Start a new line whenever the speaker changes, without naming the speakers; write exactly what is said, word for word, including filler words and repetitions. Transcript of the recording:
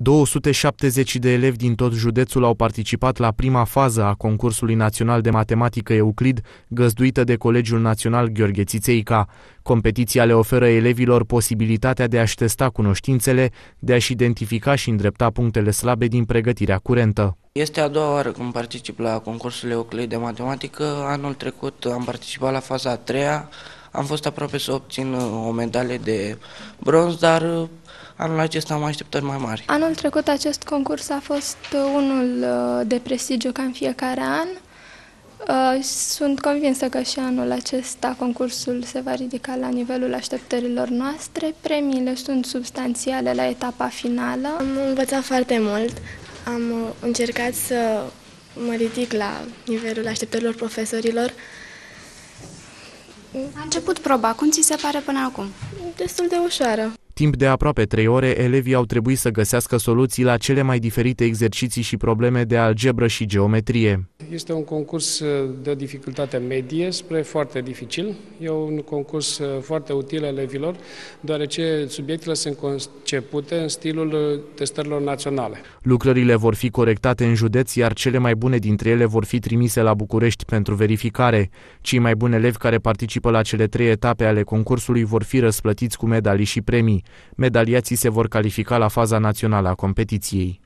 două sute șaptezeci de elevi din tot județul au participat la prima fază a concursului național de matematică Euclid, găzduită de Colegiul Național Gheorghe Țițeica. Competiția le oferă elevilor posibilitatea de a-și testa cunoștințele, de a-și identifica și îndrepta punctele slabe din pregătirea curentă.
Este a doua oară când particip la concursul Euclid de matematică. Anul trecut am participat la faza a treia, am fost aproape să obțin o medalie de bronz, dar anul acesta am așteptări mai mari.
Anul trecut acest concurs a fost unul de prestigiu ca în fiecare an. Sunt convinsă că și anul acesta concursul se va ridica la nivelul așteptărilor noastre. Premiile sunt substanțiale la etapa finală.
Am învățat foarte mult, am încercat să mă ridic la nivelul așteptărilor profesorilor.
A început proba. Cum ți se pare până acum?
Destul de ușoară.
Timp de aproape trei ore, elevii au trebuit să găsească soluții la cele mai diferite exerciții și probleme de algebră și geometrie.
Este un concurs de o dificultate medie spre foarte dificil. E un concurs foarte util elevilor, deoarece subiectele sunt concepute în stilul testărilor naționale.
Lucrările vor fi corectate în județ, iar cele mai bune dintre ele vor fi trimise la București pentru verificare. Cei mai buni elevi care participă la cele trei etape ale concursului vor fi răsplătiți cu medalii și premii. Medaliații se vor califica la faza națională a competiției.